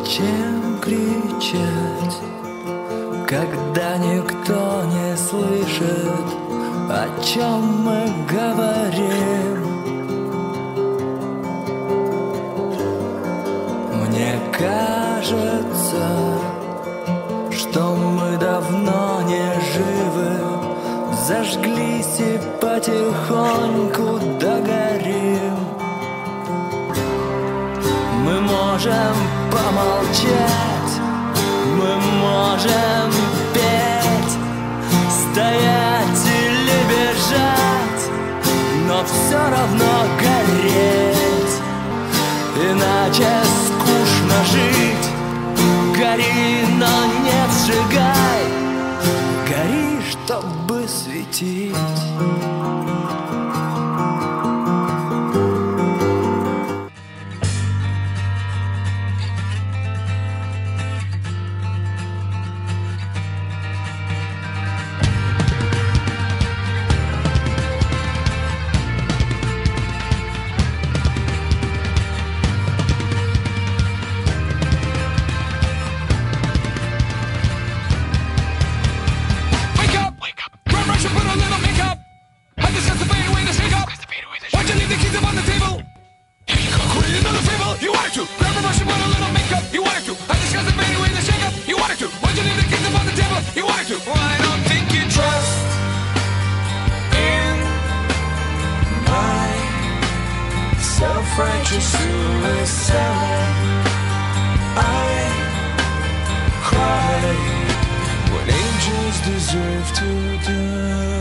Зачем кричать, когда никто не слышит, о чем мы говорим? Мне кажется, что мы давно не живы, зажглись и потихоньку догорим. Мы можем помолчать, мы можем петь, стоять или бежать, но все равно гореть. Иначе скучно жить. Гори, но не сжигай, гори, чтобы светить. Self-righteous suicide. I cry when angels deserve to die.